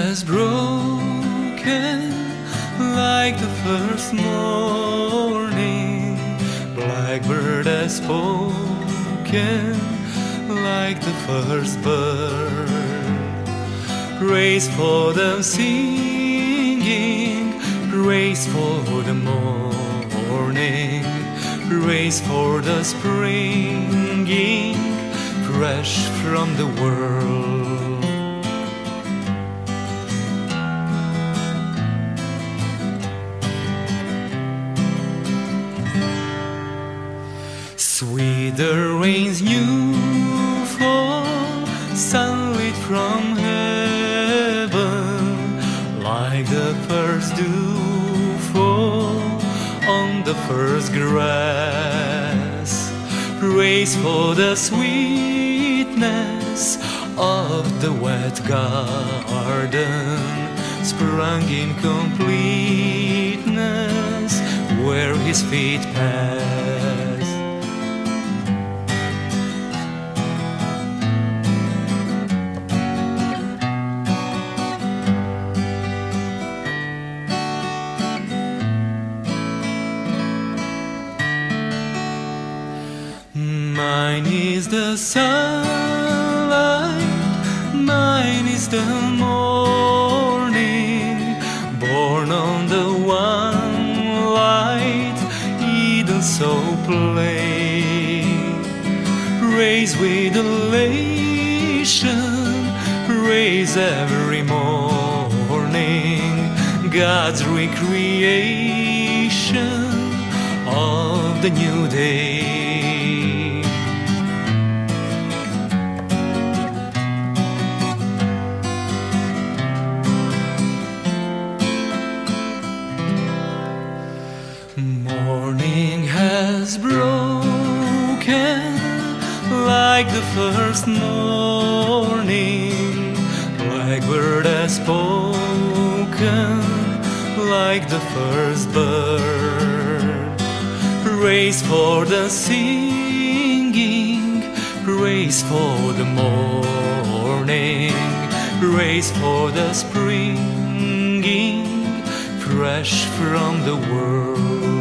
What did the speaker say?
has broken like the first morning. Blackbird has spoken like the first bird. Praise for the singing, praise for the morning, praise for the springing fresh from the world. Sweet the rain's new fall, sunlit from heaven, like the first dew fall on the first grass. Praise for the sweetness of the wet garden, sprung in completeness where his feet pass. Mine is the sunlight, mine is the morning, born on the one light, Eden so plain. Praise with elation, praise every morning, God's recreation of the new day. Morning has broken like the first morning. Blackbird has spoken like the first bird. Praise for the singing, praise for the morning, praise for the springing fresh from the world.